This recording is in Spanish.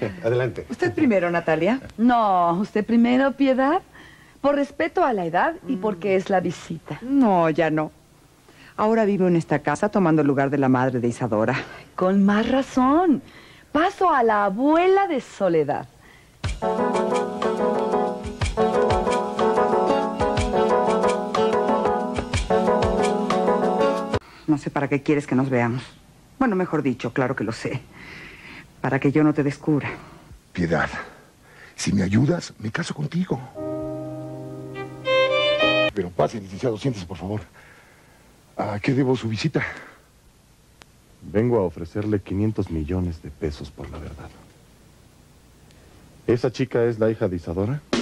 Adelante. Usted primero, Natalia. No, usted primero, Piedad. Por respeto a la edad y porque es la visita. No, ya no. Ahora vivo en esta casa tomando el lugar de la madre de Isadora. Con más razón. Paso a la abuela de Soledad. No sé para qué quieres que nos veamos. Bueno, mejor dicho, claro que lo sé. Para que yo no te descubra. Piedad, si me ayudas, me caso contigo. Pero pase, licenciado, siéntese, por favor. ¿A qué debo su visita? Vengo a ofrecerle 500 millones de pesos por la verdad. ¿Esa chica es la hija de Isadora?